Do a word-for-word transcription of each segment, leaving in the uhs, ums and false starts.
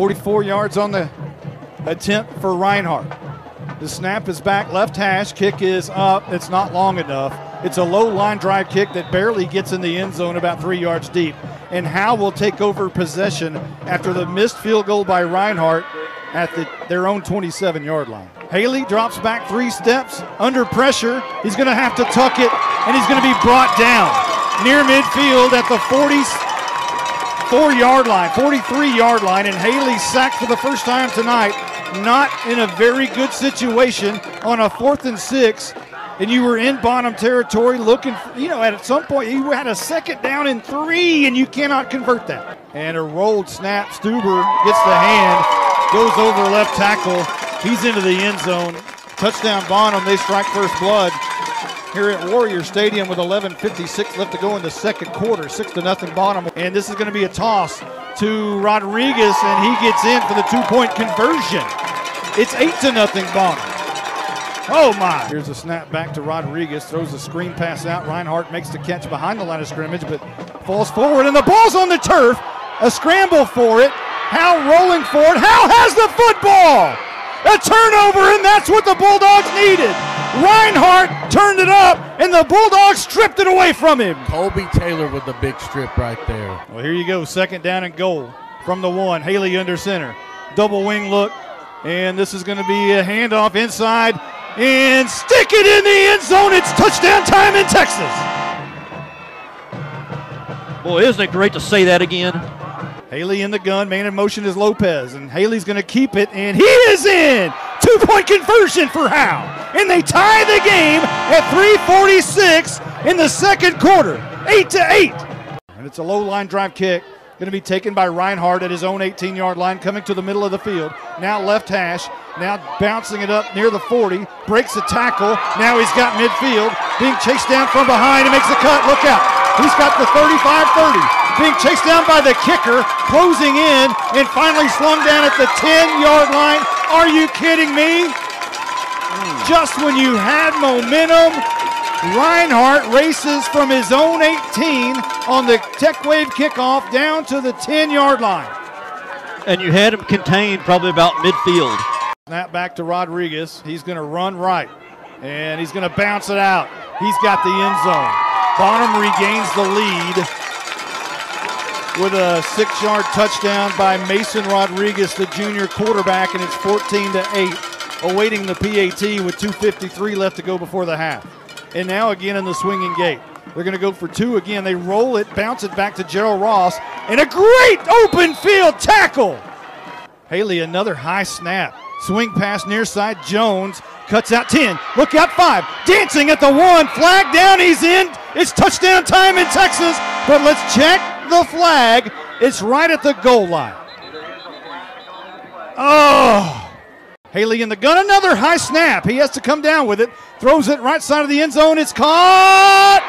forty-four yards on the attempt for Reinhardt. The snap is back, left hash, kick is up. It's not long enough. It's a low line drive kick that barely gets in the end zone, about three yards deep. And Howe will take over possession after the missed field goal by Reinhardt at the, their own twenty-seven yard line. Haley drops back three steps under pressure. He's going to have to tuck it, and he's going to be brought down near midfield at the forty-four yard line, forty-three yard line, and Haley sacked for the first time tonight. Not in a very good situation on a fourth and six, and you were in Bonham territory looking for, you know, at some point you had a second down and three, and you cannot convert that. And a rolled snap, Stuber gets the hand, goes over left tackle. He's into the end zone. Touchdown Bonham. They strike first blood here at Warrior Stadium with eleven fifty-six left to go in the second quarter. Six to nothing Bonham. And this is going to be a toss to Rodriguez, and he gets in for the two-point conversion. It's eight to nothing Bonham. Oh my! Here's a snap back to Rodriguez. Throws a screen pass out. Reinhardt makes the catch behind the line of scrimmage, but falls forward, and the ball's on the turf. A scramble for it. Howe rolling for it. Howe has the football. A turnover, and that's what the Bulldogs needed. Reinhardt turned it up, and the Bulldogs stripped it away from him. Colby Taylor with the big strip right there. Well, here you go, second down and goal from the one. Haley under center. Double wing look, and this is going to be a handoff inside, and stick it in the end zone. It's touchdown time in Texas. Boy, isn't it great to say that again? Haley in the gun, man in motion is Lopez, and Haley's going to keep it, and he is in! Two-point conversion for Howe, and they tie the game at three forty-six in the second quarter, eight to eight. And it's a low-line drive kick, going to be taken by Reinhardt at his own eighteen yard line, coming to the middle of the field. Now left hash, now bouncing it up near the forty, breaks the tackle, now he's got midfield, being chased down from behind, and makes the cut, look out. He's got the thirty-five thirty. Being chased down by the kicker, closing in, and finally slung down at the ten yard line. Are you kidding me? Mm. Just when you had momentum, Reinhardt races from his own eighteen on the Tech Wave kickoff down to the ten yard line. And you had him contained probably about midfield. Snap back to Rodriguez. He's going to run right, and he's going to bounce it out. He's got the end zone. Bonham regains the lead with a six yard touchdown by Mason Rodriguez, the junior quarterback, and it's fourteen to eight, awaiting the P A T with two fifty-three left to go before the half. And now again in the swinging gate. They're going to go for two again. They roll it, bounce it back to Gerald Ross, and a great open field tackle. Haley, another high snap. Swing pass near side, Jones cuts out ten, look out five, dancing at the one, flag down, he's in. It's touchdown time in Texas, but let's check the flag. It's right at the goal line. Oh, Haley in the gun, another high snap. He has to come down with it, throws it right side of the end zone. It's caught.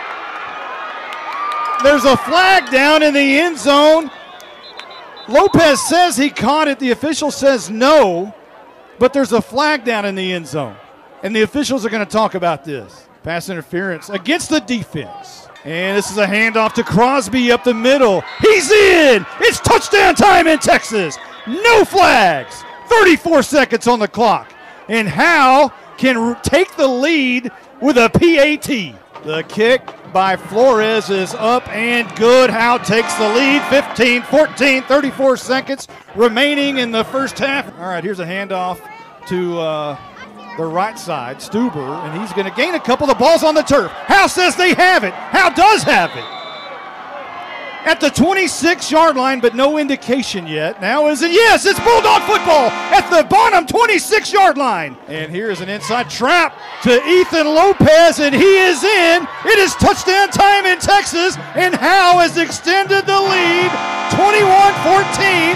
There's a flag down in the end zone. Lopez says he caught it. The official says no, but there's a flag down in the end zone, and the officials are going to talk about this. Pass interference against the defense. And this is a handoff to Crosby up the middle. He's in! It's touchdown time in Texas. No flags. thirty-four seconds on the clock. And Howe can take the lead with a P A T. The kick by Flores is up and good. Howe takes the lead. fifteen fourteen, thirty-four seconds remaining in the first half. All right, here's a handoff to uh, the right side, Stuber, and he's going to gain a couple. The ball's on the turf. Howe says they have it. Howe does have it. At the twenty-six yard line, but no indication yet. Now is it? Yes, it's Bulldog football at the Bonham twenty-six yard line. And here's an inside trap to Ethan Lopez, and he is in. It is touchdown time in Texas, and Howe has extended the lead twenty-one fourteen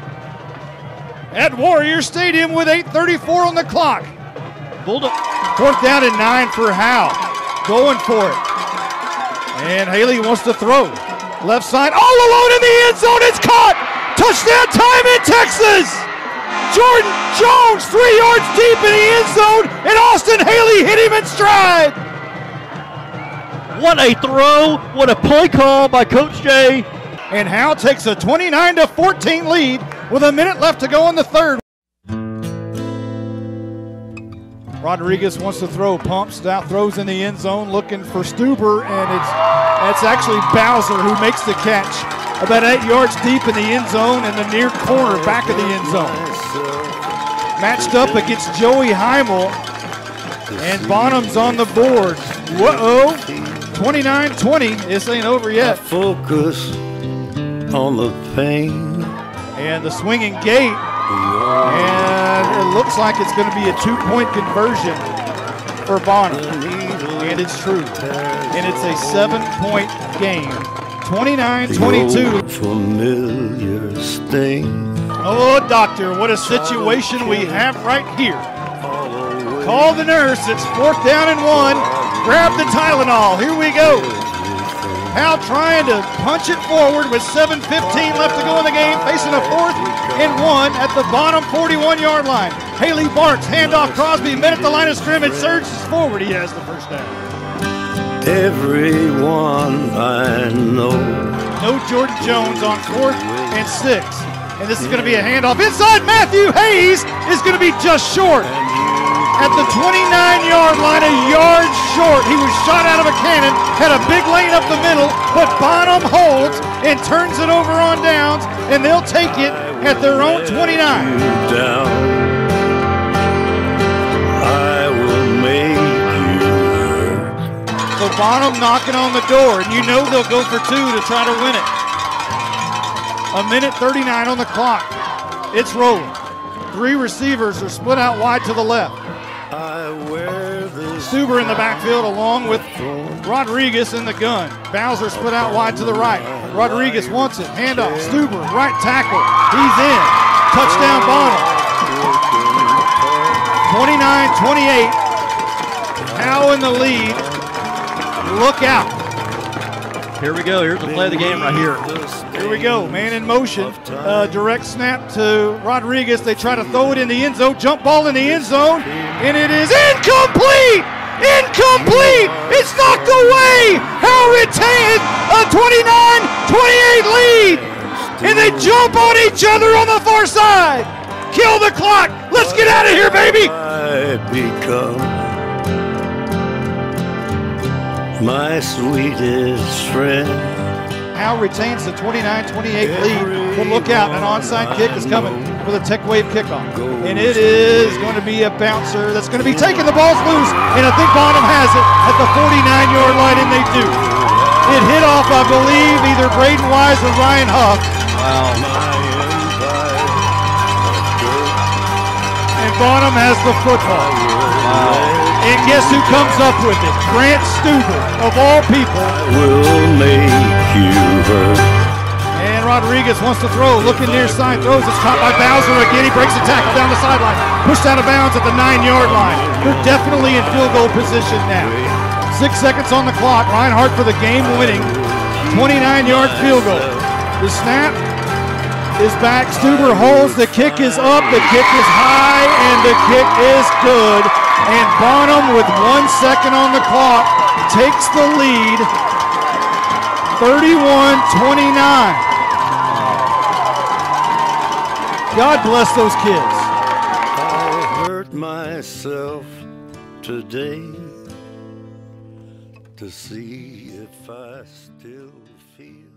at Warrior Stadium with eight thirty-four on the clock. Bulldog. Fourth down and nine for Howe. Going for it. And Haley wants to throw. Left side, all alone in the end zone, it's caught! Touchdown time in Texas! Jordan Jones, three yards deep in the end zone, and Austin Haley hit him in stride! What a throw, what a play call by Coach Jay. And Howe takes a twenty-nine to fourteen lead with a minute left to go in the third. Rodriguez wants to throw, pumps out, throws in the end zone, looking for Stuber, and it's that's actually Bowser who makes the catch about eight yards deep in the end zone in the near corner back of the end zone. Matched up against Joey Heimel, and Bonham's on the board. Whoa, twenty-nine twenty, this ain't over yet. Focus on the pain. And the swinging gate, and it looks like it's going to be a two-point conversion for Bonham. And it's true. And it's a seven-point game. twenty-nine twenty-two. Familiar sting. Oh, doctor, what a situation we have right here. Call the nurse. It's fourth down and one. Grab the Tylenol. Here we go. Howe trying to punch it forward with seven fifteen left to go in the game, facing a fourth and one at the Bonham forty-one yard line. Haley Barks, handoff Crosby, mid at the line of scrimmage, surges forward. He has the first down. Everyone I know. No Jordan Jones on fourth and six. And this is going to be a handoff inside. Matthew Hayes is going to be just short. At the twenty-nine yard line, a yard short. He was shot out of a cannon, had a big lane up the middle, but Bonham holds and turns it over on downs, and they'll take it at their own twenty-nine. Down. I will make you hurt. So Bonham knocking on the door, and you know they'll go for two to try to win it. A minute thirty-nine on the clock. It's rolling. Three receivers are split out wide to the left. Stuber in the backfield along with Rodriguez in the gun. Bowser split out wide to the right. Rodriguez wants it. Handoff. Stuber, right tackle. He's in. Touchdown Bonham. twenty-nine twenty-eight. Howe in the lead. Look out. Here we go. Here's the play of the game right here. Here we go. Man in motion. Uh, direct snap to Rodriguez. They try to throw it in the end zone. Jump ball in the end zone. And it is incomplete. Incomplete. It's knocked away. Howe retains a twenty-nine twenty-eight lead. And they jump on each other on the far side. Kill the clock. Let's get out of here, baby. I become my sweetest friend. Howe retains the twenty-nine twenty-eight lead. But look out, an onside kick is coming for the Tech Wave kickoff. And it is going to be a bouncer that's going to be taking the balls loose. And I think Bonham has it at the forty-nine yard line, and they do. It hit off, I believe, either Braden Wise or Ryan Huff. Wow. And Bonham has the football. Wow. And guess who comes up with it? Grant Stuber, of all people. Will make you hurt. And Rodriguez wants to throw, looking near side, throws. It's caught by Bowser again. He breaks a tackle down the sideline. Pushed out of bounds at the nine yard line. They're definitely in field goal position now. Six seconds on the clock. Reinhardt for the game-winning twenty-nine yard field goal. The snap is back. Stuber holds. The kick is up. The kick is high, and the kick is good. And Bonham, with one second on the clock, takes the lead, thirty-one twenty-nine. God bless those kids. I hurt myself today to see if I still feel